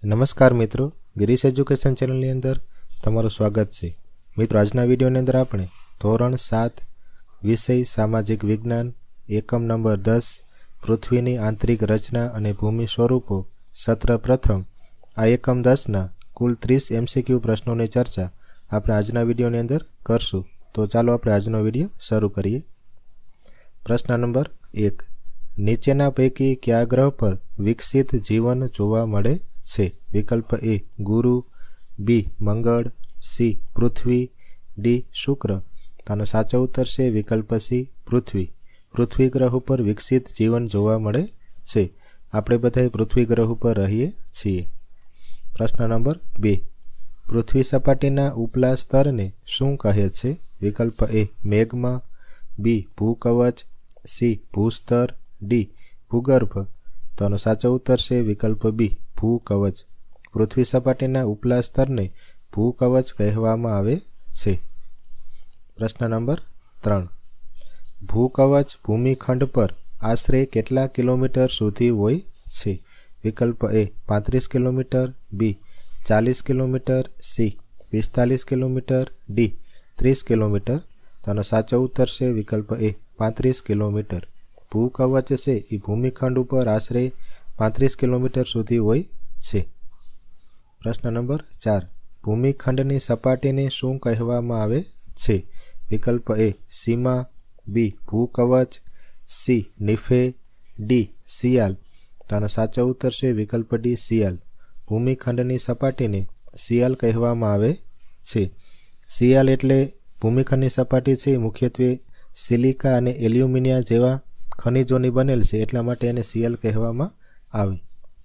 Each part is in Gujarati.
नमस्कार मित्रों, गिरीश एज्युकेशन चेनल अंदर तमारुं स्वागत है। मित्रों, आजना विडियो अंदर आपणे धोरण 7 विषय सामाजिक विज्ञान एकम नंबर 10 पृथ्वीनी आंतरिक रचना अने भूमि स्वरूपों सत्र प्रथम आ एकम 10 ना कुल 30 MCQ प्रश्नों की चर्चा आपणे आजना विडियो अंदर करशुं। तो चालो आपणे आजनो विडियो शरू करिए। प्रश्न नंबर 1, नीचेना पैकी क्या ग्रह पर विकसित जीवन जोवा मळे छे? विकल्प ए गुरु, बी मंगल, सी पृथ्वी, डी शुक्र। तो साचो उत्तर है विकल्प सी पृथ्वी। पृथ्वी ग्रह पर विकसित जीवन जोवा मळे छे। आपणे बधाए पृथ्वी ग्रह पर रहीए छीए। प्रश्न नंबर 2, पृथ्वी सपाटीना उपला स्तर ने शुं कहे छे? विकल्प ए मेघमा, बी भूकवच, सी भूस्तर, डी भूगर्भ। तो साचो उत्तर है विकल्प बी भूकवच। पृथ्वी सपाटीना उपला स्तर ने भूकवच कहेवामां आवे छे। प्रश्न नंबर 3, भूकवच भूमिखंड पर आश्रे केटला किलोमीटर सुधी होय छे? विकल्प A 35 kilometre, B 40 kilometre, C 45 kilometre, D 30 kilometre. तो साचो उत्तर है विकल्प ए 35 किलोमीटर। भूकवच से भूमिखंड पर आश्रे 35 किलोमीटर सुधी होय छे। प्रश्न नंबर 4, भूमिखंडनी सपाटीने शुं कहेवामां आवे छे? विकल्प ए सीमा, बी भूकवच, सी निफे, डी सियाल। तो साचो उत्तर है विकल्प डी सियाल। भूमिखंडनी सपाटीने सियाल कहेवामां आवे छे। सियाल एटले भूमिखंडनी सपाटी छे मुख्यत्वे सिलिका अने एल्युमिनिया जेवा खनिजोनी बनेल छे, एटला माटे एने सियाल कहेवामां आवे।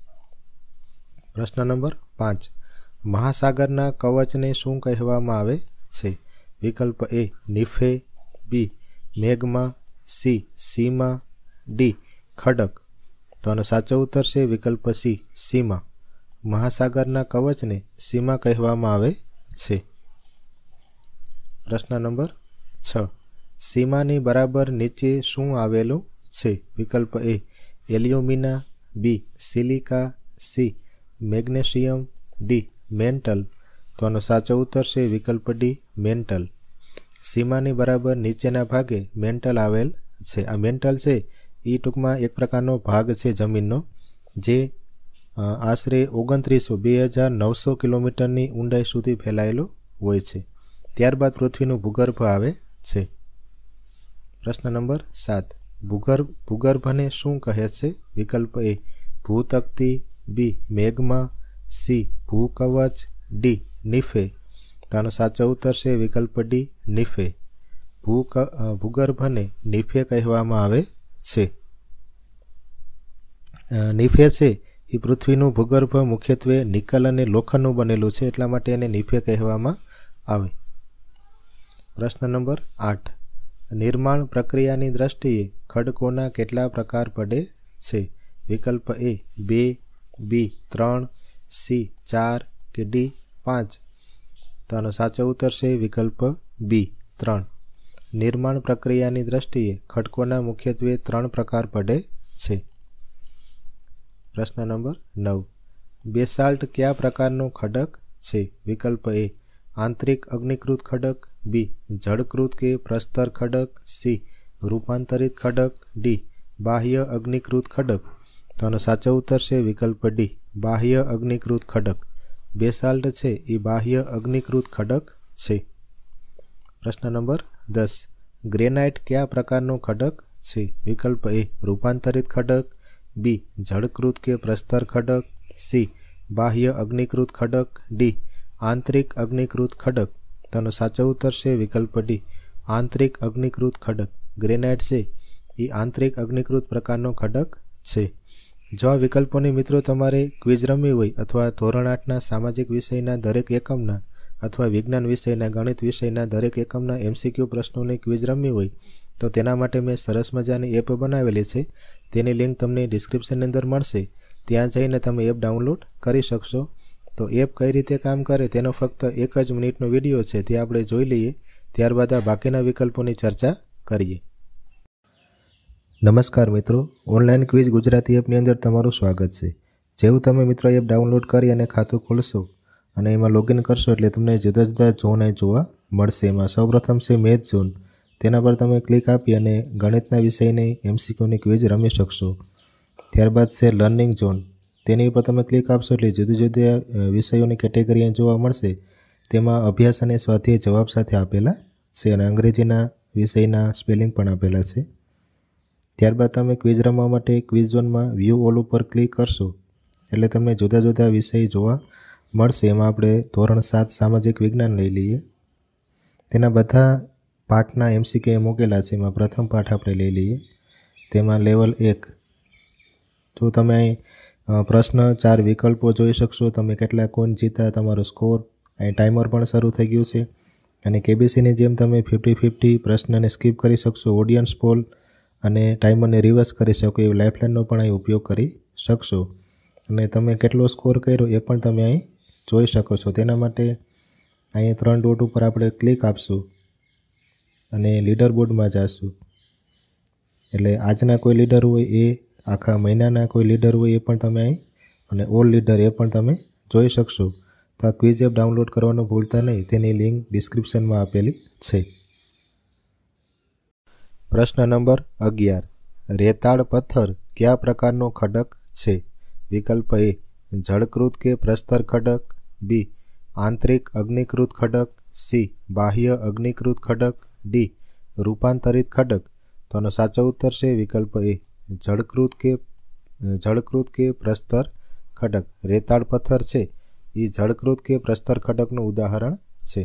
प्रश्न नंबर 5, महासागरना कवचने शुं कहेवामां आवे छे? विकल्प ए निफे, बी मेघमा, सी सीमा, डी खडक। तो साचो उत्तर है विकल्प सी सीमा। महासागरना कवचने सीमा कहेवामां आवे छे। प्रश्न नंबर 6, सीमानी बराबर नीचे शुं आवेलुं छे? विकल्प A alumina, B silica, C magnesium, D mantle. तो साचो उत्तर है विकल्प डी मेंटल। सीमानी बराबर नीचेना भागे मेंटल आवेल छे। आ मेंटल है ये टूंकमां एक प्रकारनो भाग है जमीननो जे आश्रे 2900 किलोमीटरनी ऊंडाई सुधी फैलायेलो होय छे। त्यारबाद पृथ्वीनुं भूगर्भ आवे छे। प्रश्न नंबर 7, भूगर्भने शुं कहे छे? विकल्प ए भूतक्ती, बी मेघमा, सी भूकवच, डी निफे। तो साचो उत्तर है विकल्प डी निफे। भूगर्भने निफे कहेवामां आवे छे। निफे छे ए पृथ्वीनुं भूगर्भ मुख्यत्वे निकल अने लोखंडनुं बनेलुं छे, एटला माटे एने निफे कहेवामां आवे। प्रश्न नंबर 8, निर्माण प्रक्रियानी दृष्टिए खडकोना केटला प्रकार पड़े छे? विकल्प ए 2, बी 3, सी 4 के डी 5। तो साचो उत्तर है विकल्प बी 3। निर्माण प्रक्रियानी दृष्टिए खडकोना मुख्यत्वे 3 प्रकार पड़े छे। प्रश्न नंबर 9, बेसाल्ट क्या प्रकारनो खडक छे? विकल्प ए आंतरिक अग्निकृत खडक, बी जड़कृत के प्रस्तर खडक, सी रूपांतरित खडक, डी बाह्य अग्निकृत खडक। तो साचो उत्तर है विकल्प डी बाह्य अग्निकृत खडक। बेसाल्ट है ये बाह्य अग्निकृत खडक है। प्रश्न नंबर 10, ग्रेनाइट क्या प्रकारनो खडक है? विकल्प ए रूपांतरित खडक, बी जड़कृत के प्रस्तर खडक, सी बाह्य अग्निकृत खडक, डी आंतरिक अग्निकृत खडक। तो साचो उत्तर है विकल्प डी आंतरिक अग्निकृत खडक। ग्रेनाइट से ये आंतरिक अग्निकृत प्रकारनो खडक है। जो आ विकल्पोनी मित्रों तमारे क्विज रमी होय अथवा धोरण 8 सामाजिक विषयना दरेक एकमना अथवा विज्ञान विषयना गणित विषयना दरेक एकमना MCQ प्रश्नों क्विज रमी होय तो तेना माटे मैं सरस मजानी एप बनावेली छे। तेनी लिंक तमने डिस्क्रिप्शन अंदर मळशे, त्यां जईने तमे एप डाउनलॉड करी शकशो। तो एप कई रीते काम करे तेनो फक्त 1 ज मिनिटनो विडियो छे, ते आपणे जोई लईए, त्यारबाद आ बाकीना विकल्पोनी चर्चा करीए। नमस्कार मित्रों, ऑनलाइन क्विज गुजराती एपनी अंदर तमारुं स्वागत है। જેવું તમે મિત્રો એપ ડાઉનલોડ કરી અને ખાતું ખોલશો અને એમાં લોગિન કરશો એટલે તમને જુદા જુદા ઝોન જોવા મળશે। એમાં સૌપ્રથમ છે મેથ ઝોન, તેના પર તમે ક્લિક આપી અને ગણિતના વિષયની MCQની ક્વિઝ રમી શકશો। ત્યારબાદ છે લર્નિંગ ઝોન, તેની ઉપર તમે ક્લિક આપશો એટલે જુદા જુદા વિષયોની કેટેગરી જોવા મળશે। તેમાં અભ્યાસ અને સ્વાધ્યાય જવાબ સાથે આપેલા છે અને અંગ્રેજીના વિષયના સ્પેલિંગ પણ આપેલા છે। ત્યારબાદ તમે ક્વિઝ રમવા માટે ક્વિઝ ઝોનમાં વ્યૂ ઓલ ઉપર ક્લિક કરશો એટલે તમને જુદા જુદા વિષય જોવા મળશે। એમાં આપણે ધોરણ 7 સામાજિક વિજ્ઞાન લઈ લઈએ। તેના બધા પાઠના MCQ મૂકેલા છે। એમાં પ્રથમ પાઠ આપણે લઈ લઈએ, તેમાં લેવલ 1। તો તમે અહીં પ્રશ્ન 4 વિકલ્પો જોઈ શકશો, તમે કેટલા કોઈન જીતા, તમારો સ્કોર, અહીં ટાઈમર પણ શરૂ થઈ ગયું છે। અને KBCની જેમ તમે 50-50 પ્રશ્નને સ્કીપ કરી શકશો, ઓડિયન્સ પોલ અને ટાઈમરને રિવર્સ કરી શકો એવી લાઇફલાઇનનો પણ અહીં ઉપયોગ કરી શકશો। અને તમે કેટલો સ્કોર કર્યો એ પણ તમે અહીં જોઈ શકો છો। તેના માટે અહીં 3 ડોટ ઉપર આપણે ક્લિક આપશું અને લીડર બોર્ડમાં જઈશું એટલે આજના કોઈ લીડર હોય એ, આખા મહિનાના કોઈ લીડર હોય એ પણ તમે અહીં, અને ઓલ લીડર એ પણ તમે જોઈ શકશો। તો આ ક્વિઝ એપ ડાઉનલોડ કરવાનું ભૂલતા નહીં, તેની લિંક ડિસ્ક્રિપ્શનમાં આપેલી છે। પ્રશ્ન નંબર 11, રેતાળ પથ્થર કયા પ્રકારનો ખડક છે? વિકલ્પ A જળકૃત કે પ્રસ્તર ખડક, B આંતરિક અગ્નિકૃત ખડક, C બાહ્ય અગ્નિકૃત ખડક, D રૂપાંતરિત ખડક। તો આનો સાચો ઉત્તર છે વિકલ્પ A જળકૃત કે પ્રસ્તર ખડક। રેતાળ પથ્થર છે એ જળકૃત કે પ્રસ્તર ખડકનું ઉદાહરણ છે।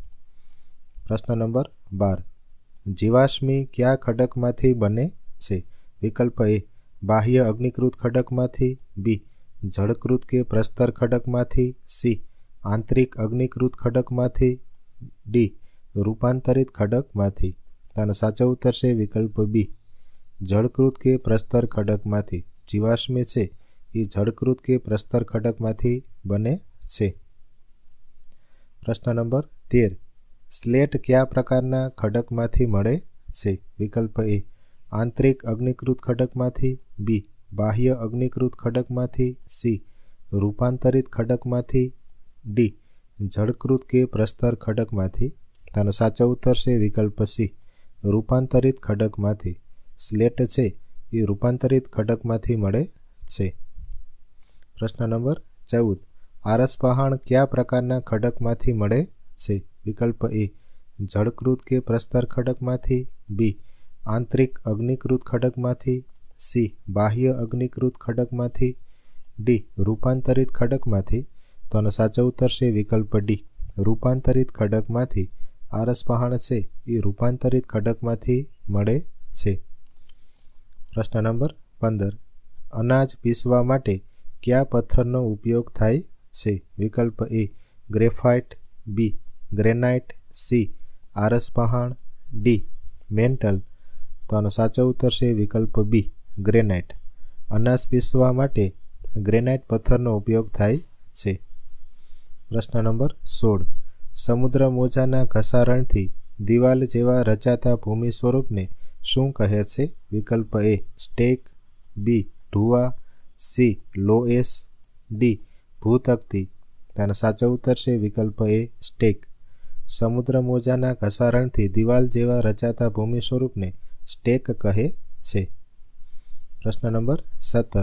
પ્રશ્ન નંબર 12, જીવાશ્મી કયા ખડકમાંથી બને છે? વિકલ્પ A બાહ્ય અગ્નિકૃત ખડકમાંથી, B જળકૃત કે પ્રસ્તર ખડકમાંથી, C આંતરિક અગ્નિકૃત ખડકમાંથી, D રૂપાંતરિત ખડકમાંથી। આનો સાચો ઉત્તર છે વિકલ્પ B જળકૃત કે પ્રસ્તર ખડકમાંથી। જીવાશ્મી છે એ જળકૃત કે પ્રસ્તર ખડકમાંથી બને છે। પ્રશ્ન નંબર 13, સ્લેટ કયા પ્રકારના ખડકમાંથી મળે છે? વિકલ્પ A આંતરિક અગ્નિકૃત ખડકમાંથી, B બાહ્ય અગ્નિકૃત ખડકમાંથી, C રૂપાંતરિત ખડકમાંથી, D જળકૃત કે પ્રસ્તર ખડકમાંથી। આનો સાચો ઉત્તર છે વિકલ્પ C રૂપાંતરિત ખડકમાંથી। સ્લેટ છે એ રૂપાંતરિત ખડકમાંથી મળે છે। પ્રશ્ન નંબર 14, આરસપહાણ કયા પ્રકારના ખડકમાંથી મળે છે? વિકલ્પ A જળકૃત કે પ્રસ્તર ખડકમાંથી, B આંતરિક અગ્નિકૃત ખડકમાંથી, C બાહ્ય અગ્નિકૃત ખડકમાંથી, D રૂપાંતરિત ખડકમાંથી। તો આનો સાચો ઉત્તર છે વિકલ્પ D રૂપાંતરિત ખડકમાંથી। આરસપહાણ છે એ રૂપાંતરિત ખડકમાંથી મળે છે। પ્રશ્ન નંબર 15, અનાજ પીસવા માટે કયા પથ્થરનો ઉપયોગ થાય છે? વિકલ્પ A graphite, B granite, C આરસપહાણ, D મેન્ટલ। તો આનો સાચો ઉત્તર છે વિકલ્પ B ગ્રેનાઇટ। અનાજ પીસવા માટે ગ્રેનાઇટ પથ્થરનો ઉપયોગ થાય છે। પ્રશ્ન નંબર 16, સમુદ્ર મોજાના ઘસારણથી દિવાલ જેવા રચાતા ભૂમિ સ્વરૂપને શું કહે છે? વિકલ્પ A સ્ટેક, B ઢુવા, C લોએસ, D ભૂતકતી। તેનો સાચો ઉત્તર છે વિકલ્પ A સ્ટેક। સમુદ્ર મોજાના ઘસારણથી દિવાલ જેવા રચાતા ભૂમિ સ્વરૂપને સ્ટેક કહે છે। પ્રશ્ન નંબર 17,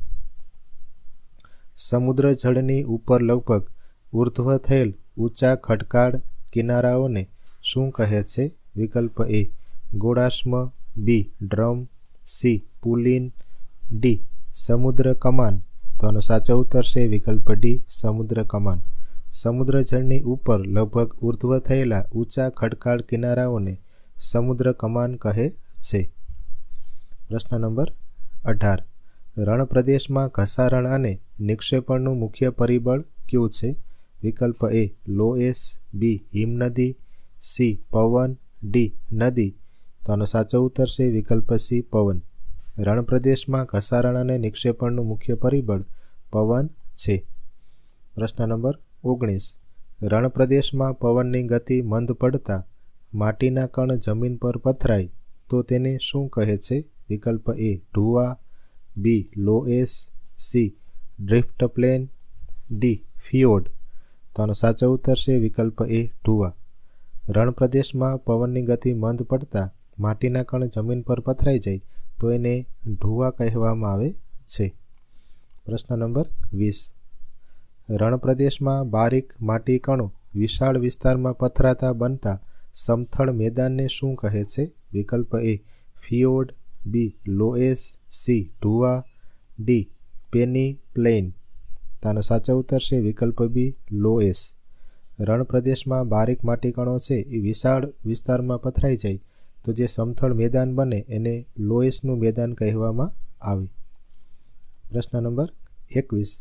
સમુદ્ર જળની ઉપર લગભગ ઉર્ધ્વ થયેલ ઊંચા ખડકાળ કિનારાઓને શું કહે છે? વિકલ્પ A ગોળાશ્મ, B ડ્રમ, C પુલિન, D સમુદ્ર કમાન। તો આનો સાચો ઉત્તર છે વિકલ્પ D સમુદ્ર કમાન। સમુદ્ર જળની ઉપર લગભગ ઉર્ધ્વ થયેલા ઊંચા ખડકાળ કિનારાઓને સમુદ્ર કમાન કહે છે। પ્રશ્ન નંબર 18, રણ પ્રદેશમાં ઘસારણ અને નિક્ષેપણનું મુખ્ય પરિબળ કયું છે? વિકલ્પ A લોએસ, B હિમનદી, C પવન, D નદી। તો આનો સાચો ઉત્તર છે વિકલ્પ C પવન। રણ પ્રદેશમાં ઘસારણ અને નિક્ષેપણનું મુખ્ય પરિબળ પવન છે। પ્રશ્ન નંબર 19, રણ પ્રદેશમાં પવનની ગતિ મંદ પડતા માટીના કણ જમીન પર પથરાય તો તેને શું કહે છે? વિકલ્પ A ઢુવા, B loess, C drift plain, D fjord. તો આનો સાચો ઉત્તર છે વિકલ્પ એ ઢૂવા. રણ પ્રદેશમાં પવનની ગતિ મંદ પડતા માટીના કણ જમીન પર પથરાઈ જાય તો એને ઢૂવા કહેવામાં આવે છે. પ્રશ્ન નંબર 20. રણ પ્રદેશમાં બારીક માટી કણો વિશાળ વિસ્તારમાં પથરાતા બનતા સમથળ મેદાનને શું કહે છે? વિકલ્પ A fjord, B loess, C ઢૂવા, ડી પેની પ્લેન. તેનો સાચો ઉત્તર છે વિકલ્પ બી લોએસ. રણ પ્રદેશમાં બારીક માટી કણો છે એ વિશાળ વિસ્તારમાં પથરાઈ જાય તો જે સમથળ મેદાન બને એને લોએસનું મેદાન કહેવામાં આવે. પ્રશ્ન નંબર 21.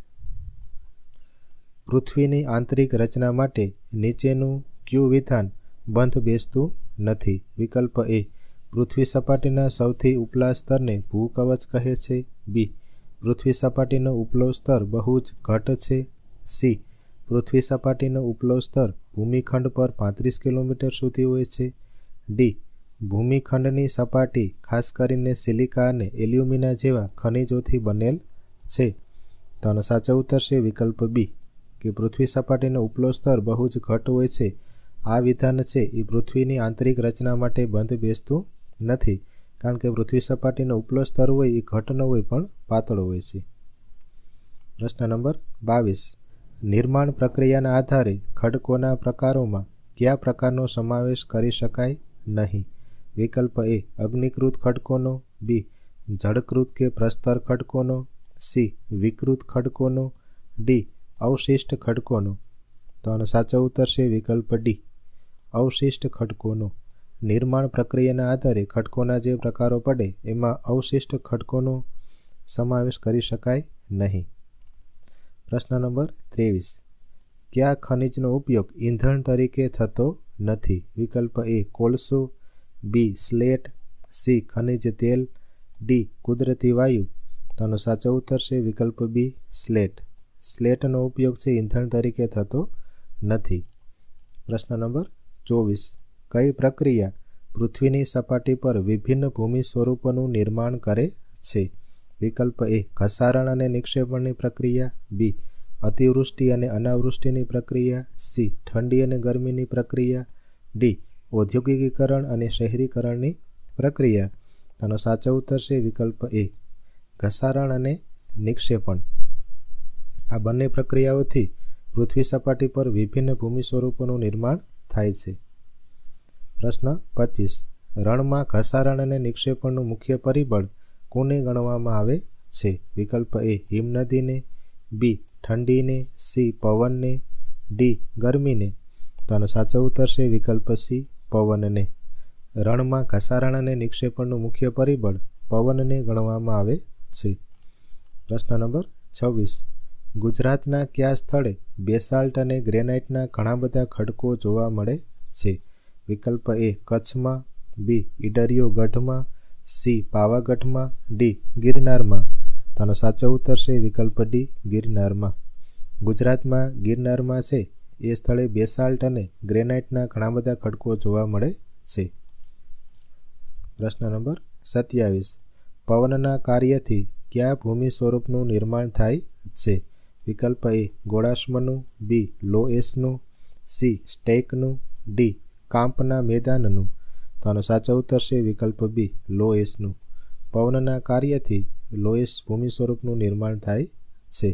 પૃથ્વીની આંતરિક રચના માટે નીચેનું કયું વિધાન બંધ બેસતું નથી? વિકલ્પ એ પૃથ્વી સપાટીના સૌથી ઉપલા સ્તરને ભૂકવચ કહે છે, બી પૃથ્વી સપાટીનો ઉપલો સ્તર બહુ જ ઘટ છે, સી પૃથ્વી સપાટીનો ઉપલો સ્તર ભૂમિખંડ પર 35 કિલોમીટર સુધી હોય છે, ડી ભૂમિખંડની સપાટી ખાસ કરીને સિલિકા અને એલ્યુમિના જેવા ખનિજોથી બનેલ છે. તો આનો સાચો ઉત્તર છે વિકલ્પ બી કે પૃથ્વી સપાટીનો ઉપલો સ્તર બહુ જ ઘટ હોય છે. આ વિધાન છે એ પૃથ્વીની આંતરિક રચના માટે બંધ બેસતું નથી, કારણ કે પૃથ્વી સપાટીનો ઉપલો સ્તર હોય એ ઘટ ન હોય પણ પાતળો હોય છે. પ્રશ્ન નંબર 22. નિર્માણ પ્રક્રિયાના આધારે ખડકોના પ્રકારોમાં કયા પ્રકારનો સમાવેશ કરી શકાય નહીં? વિકલ્પ એ અગ્નિકૃત ખડકોનો, બી જળકૃત કે પ્રસ્તર ખડકોનો, સી વિકૃત ખડકોનો, ડી અવશિષ્ટ ખડકોનો. તો આનો સાચો ઉત્તર છે વિકલ્પ ડી અવશિષ્ટ ખડકોનો. નિર્માણ પ્રક્રિયાના આધારે ખડકોના જે પ્રકારો પડે એમાં અવશિષ્ટ ખડકોનો સમાવેશ કરી શકાય નહીં. પ્રશ્ન નંબર 23. કયા ખનિજનો ઉપયોગ ઈંધણ તરીકે થતો નથી? વિકલ્પ એ કોલસો, બી સ્લેટ, સી ખનિજ તેલ, ડી કુદરતી વાયુ. તો આનો સાચો ઉત્તર છે વિકલ્પ બી સ્લેટ. સ્લેટનો ઉપયોગ છે ઈંધણ તરીકે થતો નથી. પ્રશ્ન નંબર 24. કઈ પ્રક્રિયા પૃથ્વીની સપાટી પર વિભિન્ન ભૂમિ સ્વરૂપોનું નિર્માણ કરે છે? વિકલ્પ એ ઘસારણ અને નિક્ષેપણની પ્રક્રિયા, બી અતિવૃષ્ટિ અને અનાવૃષ્ટિની પ્રક્રિયા, સી ઠંડી અને ગરમીની પ્રક્રિયા, ડી ઔદ્યોગિકીકરણ અને શહેરીકરણની પ્રક્રિયા. આનો સાચો ઉત્તર છે વિકલ્પ એ ઘસારણ અને નિક્ષેપણ. આ બંને પ્રક્રિયાઓથી પૃથ્વી સપાટી પર વિભિન્ન ભૂમિ સ્વરૂપોનું નિર્માણ થાય છે. પ્રશ્ન 25. રણમાં ઘસારણ અને નિક્ષેપણનું મુખ્ય પરિબળ કોને ગણવામાં આવે છે? વિકલ્પ એ હિમનદીને, બી ઠંડીને, સી પવનને, ડી ગરમીને. તો આનો સાચો ઉત્તર છે વિકલ્પ સી પવનને. રણમાં ઘસારણ અને નિક્ષેપણનું મુખ્ય પરિબળ પવનને ગણવામાં આવે છે. પ્રશ્ન નંબર 26. ગુજરાતના કયા સ્થળે બેસાલ્ટ અને ગ્રેનાઇટના ઘણા બધા ખડકો જોવા મળે છે? વિકલ્પ એ કચ્છમાં, બી ઈડરિયો ગઢમાં, સી પાવાગઢમાં, ડી ગિરનારમાં. તો આનો સાચો ઉત્તર છે વિકલ્પ ડી ગિરનારમાં. ગુજરાતમાં ગિરનારમાં છે એ સ્થળે બેસાલ્ટ અને ગ્રેનાઇટના ઘણા બધા ખડકો જોવા મળે છે. પ્રશ્ન નંબર 27. પવનના કાર્યથી કયા ભૂમિ સ્વરૂપનું નિર્માણ થાય છે? વિકલ્પ એ ગોળાશ્મનું, બી લોએસનું, સી સ્ટેકનું, ડી કાંપના મેદાનનું. તો આનો સાચો ઉત્તર છે વિકલ્પ બી લોએસનું. પવનના કાર્યથી લોએસ ભૂમિ સ્વરૂપનું નિર્માણ થાય છે.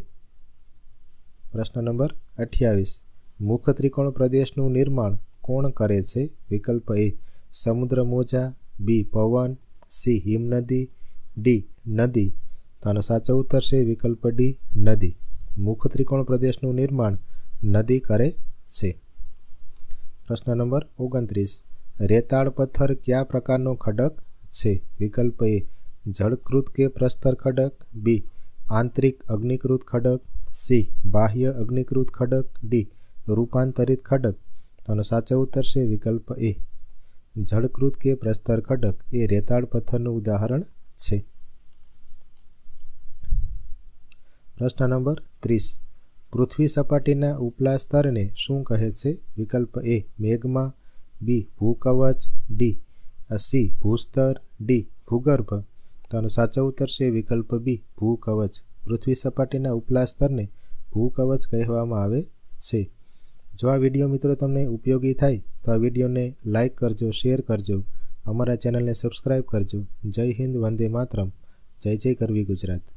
પ્રશ્ન નંબર 28. મુખ ત્રિકોણ પ્રદેશનું નિર્માણ કોણ કરે છે? વિકલ્પ એ સમુદ્ર મોજા, બી પવન, સી હિમનદી, ડી નદી. તો આનો સાચો ઉત્તર છે વિકલ્પ ડી નદી. મુખ ત્રિકોણ પ્રદેશનું નિર્માણ નદી કરે છે. પ્રશ્ન નંબર 29. રેતાળ પથ્થર કયા પ્રકારનો ખડક છે? વિકલ્પ એ જળકૃત કે પ્રસ્તર ખડક, બી આંતરિક અગ્નિકૃત ખડક, સી બાહ્ય અગ્નિકૃત ખડક, ડી રૂપાંતરિત ખડક. આનો સાચો ઉત્તર છે વિકલ્પ એ જળકૃત કે પ્રસ્તર ખડક એ રેતાળ પથ્થરનું ઉદાહરણ છે. પ્રશ્ન નંબર 30. પૃથ્વી સપાટીના ઉપલા સ્તરને શું કહે છે? વિકલ્પ એ મેગ્મા, બી ભૂકવચ, ડી સી ભૂસ્તર, ડી ભૂગર્ભ. તો આનો સાચો ઉત્તર છે વિકલ્પ બી ભૂકવચ. પૃથ્વી સપાટીના ઉપલા સ્તરને ભૂકવચ કહેવામાં આવે છે. જો આ વિડીયો મિત્રો તમને ઉપયોગી થાય તો આ વિડીયોને લાઇક કરજો, શેર કરજો, અમારા ચેનલને સબસ્ક્રાઈબ કરજો. જય હિન્દ, વંદે માતરમ, જય જય ગરવી ગુજરાત.